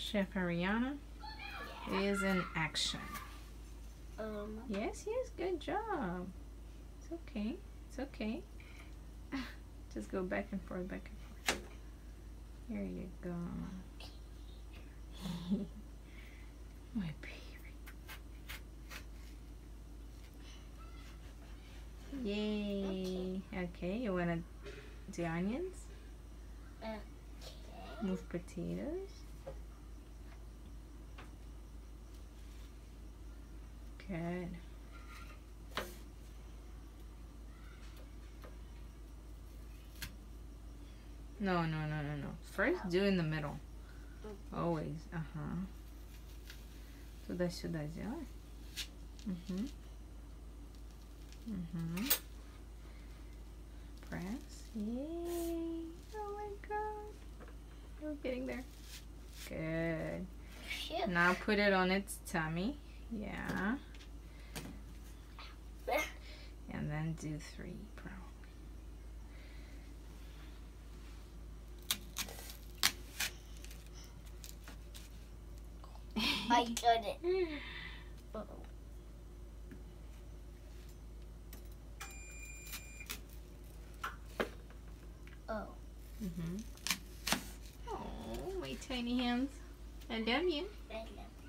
Chef Ariana is in action. Yes, good job. It's okay. It's okay. Just go back and forth, back and forth. Here you go. My baby. Yay. Okay, you want to do onions? Okay. Move potatoes. Good. No. First, do in the middle. Always. Tudo ajudadinho, ó. Press. Yay. Oh my god. We're getting there. Good. Now put it on its tummy. Yeah. And then do 3 probably. I got it. Oh. Oh, my tiny hands. I love you. I love